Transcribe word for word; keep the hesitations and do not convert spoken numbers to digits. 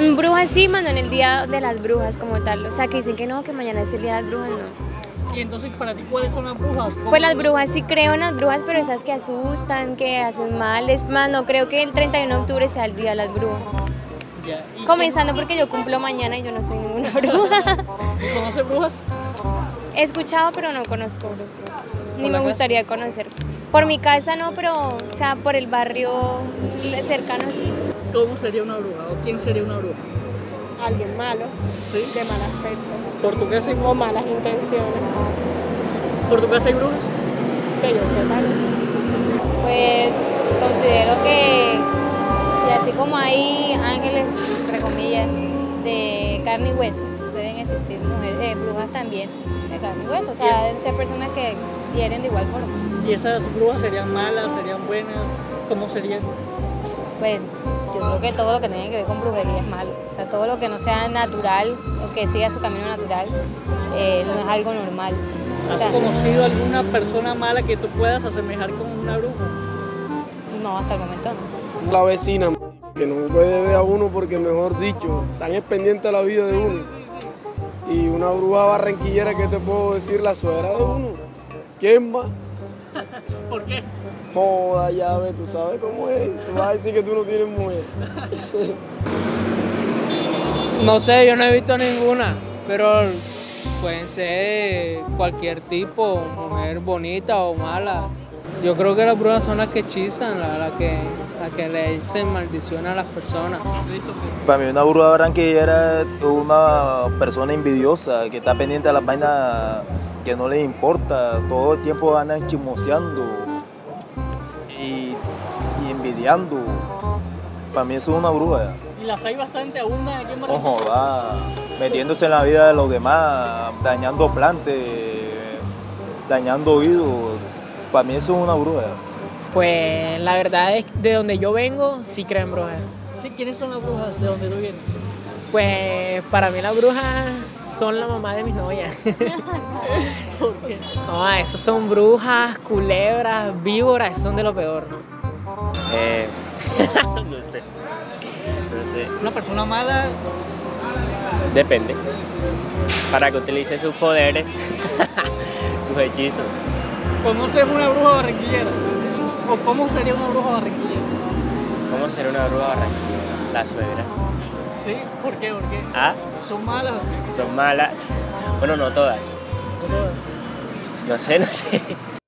Brujas sí, mano, en el día de las brujas como tal. O sea, que dicen que no, que mañana es el día de las brujas, no. Y entonces, para ti, ¿cuáles son las brujas? ¿Cómo? Pues las brujas sí creo en las brujas, pero esas que asustan, que hacen mal. Es más, no creo que el treinta y uno de octubre sea el día de las brujas. Ya. ¿Y Comenzando porque yo cumplo mañana y yo no soy ninguna bruja. ¿Conoces brujas? He escuchado, pero no conozco brujas. Ni la me casa? gustaría conocer. Por mi casa no, pero, o sea, por el barrio cercano sí. ¿Cómo sería una bruja? ¿O quién sería una bruja? Alguien malo, ¿Sí? de mal aspecto ¿Por tu casa hay, o malas intenciones, ¿por tu casa hay brujas? que yo sepa. ¿No? Pues considero que si así como hay ángeles, entre comillas, de carne y hueso, deben existir mujeres, eh, brujas también de carne y hueso, o sea, deben ser personas que hieren de igual forma. ¿Y esas brujas serían malas, serían buenas? ¿Cómo serían? Pues yo creo que todo lo que tenga que ver con brujería es malo, o sea, todo lo que no sea natural o que siga su camino natural eh, no es algo normal. O ¿Has sea, conocido alguna persona mala que tú puedas asemejar con una bruja? no, hasta el momento no. La vecina, que no puede ver a uno porque, mejor dicho, tan es pendiente de la vida de uno. Y una bruja barranquillera, que te puedo decir, la suegra de uno. ¿Quién más? ¿Por qué? Joda, ya ves, tú sabes cómo es. Tú vas a decir que tú no tienes mujer. No sé, yo no he visto ninguna, pero pueden ser cualquier tipo, mujer bonita o mala. Yo creo que las brujas son las que hechizan, las la que, la que le dicen maldición a las personas. Para mí una bruja barranquillera es una persona envidiosa que está pendiente de las vainas que no le importa, todo el tiempo andan chismoseando y, y envidiando. Para mí eso es una bruja. Y las hay bastante abundan aquí en Barranquilla. Ojo, va metiéndose en la vida de los demás, dañando plantas, dañando oídos. Para mí eso es una bruja. Pues la verdad es que de donde yo vengo sí creo en brujas. Sí, ¿quiénes son las brujas de donde tú vienes? Pues para mí las brujas son la mamá de mis novias. ¿Por qué? No, esos son brujas, culebras, víboras, esos son de lo peor. Eh, no sé. No sé. Una persona mala, Depende. Para que utilice sus poderes, sus hechizos. ¿conoces una bruja barranquillera? ¿O cómo sería una bruja barranquillera? ¿Cómo será una bruja barranquillera? Las suegras. ¿Sí? ¿Por qué? ¿Por qué? Ah, ¿Son malas o qué? son malas. Bueno, no todas. No todas. No sé, no sé.